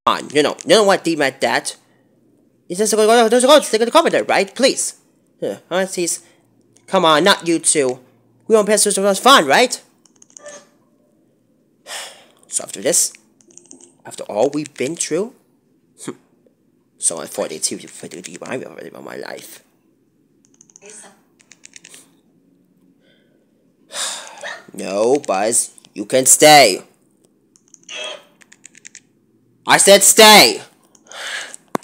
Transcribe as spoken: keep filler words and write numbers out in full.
on, you know, you know what they meant that. It's just go, go, go, go, stick in the commenter, right? Please. Yeah, huh, please. Come on, not you two. We want pastors was fun, right? So after this, after all we've been through, so I thought it's to for the of my life. No, Buzz, you can stay. I said stay!